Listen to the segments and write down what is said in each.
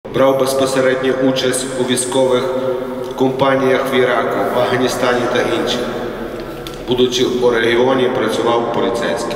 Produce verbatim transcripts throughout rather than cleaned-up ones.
Брав безпосередню участь у військових компаніях в Іраку, в Афганістані та інших. Будучи у регіоні, працював поліцейським.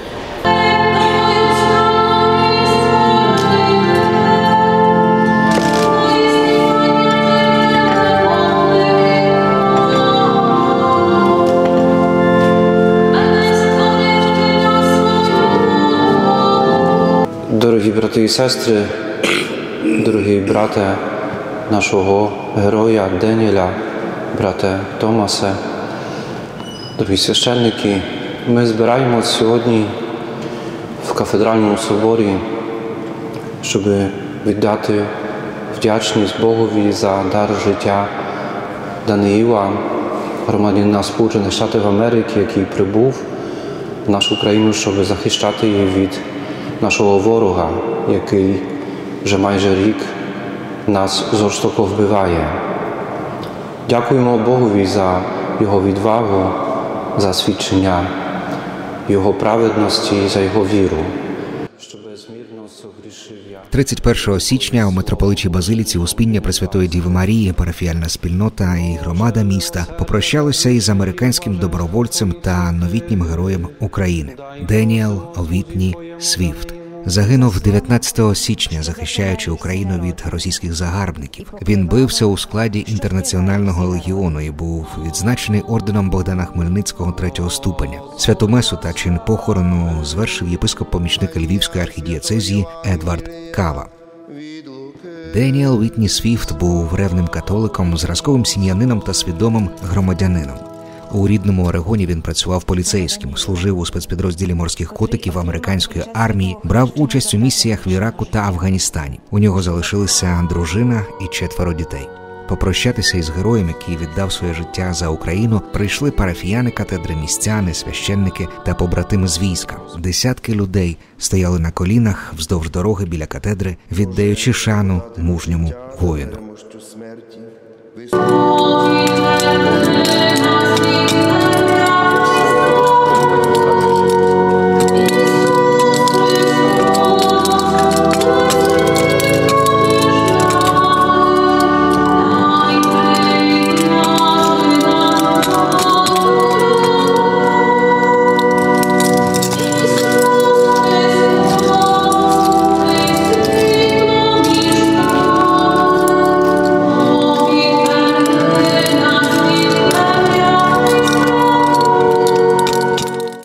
Дорогі брати і сестри, дорогі брате нашого героя Деніеля, брате Томасе, дорогі священники, ми збираємося сьогодні в кафедральному соборі, щоб віддати вдячність Богові за дар життя Даниїла, громадянина Сполучених Штатів Америки, який прибув в нашу країну, щоб захищати її від нашого ворога, який вже майже рік нас жорстоко вбиває. Дякуємо Богові за його відвагу, за свідчення його праведності і за його віру. тридцять першого січня у митрополичій Базиліці Успіння Пресвятої Діви Марії парафіяльна спільнота і громада міста попрощалися із американським добровольцем та новітнім героєм України Деніел Вітні Свіфт. Загинув дев'ятнадцятого січня, захищаючи Україну від російських загарбників. Він бився у складі Інтернаціонального легіону і був відзначений орденом Богдана Хмельницького третього ступеня. Святу месу та чин похорону звершив єпископ-помічник Львівської архідієцезії Едвард Кава. Деніел Вітні Свіфт був ревним католиком, зразковим сім'янином та свідомим громадянином. У рідному Орегоні він працював поліцейським, служив у спецпідрозділі морських котиків американської армії, брав участь у місіях в Іраку та Афганістані. У нього залишилися дружина і четверо дітей. Попрощатися із героєм, який віддав своє життя за Україну, прийшли парафіяни катедри, містяни, священники та побратими з війська. Десятки людей стояли на колінах вздовж дороги біля катедри, віддаючи шану мужньому воїну.